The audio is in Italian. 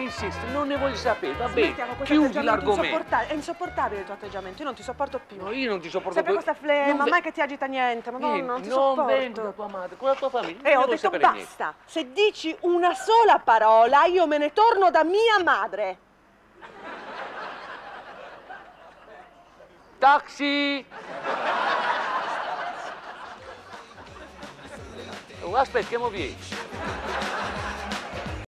insisti, non ne voglio sapere, va bene, Smettiamo questo chiudi atteggiamento l'argomento. È insopportabile il tuo atteggiamento, io non ti sopporto più. No, io non ti sopporto Sempre più. questa flema, Non ve- mai che ti agita niente, madonna, non ti non sopporto. vengo da tua madre, con la tua famiglia, non E ne ho voglio detto sapere basta, niente. se dici una sola parola io me ne torno da mia madre. Taxi! Oh, aspetta, che mo vieni.